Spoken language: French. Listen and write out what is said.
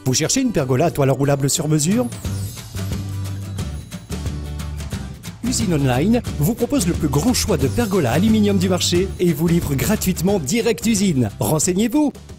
Vous cherchez une pergola à toile roulable sur mesure? Usine Online vous propose le plus grand choix de pergolas aluminium du marché et vous livre gratuitement direct usine. Renseignez-vous!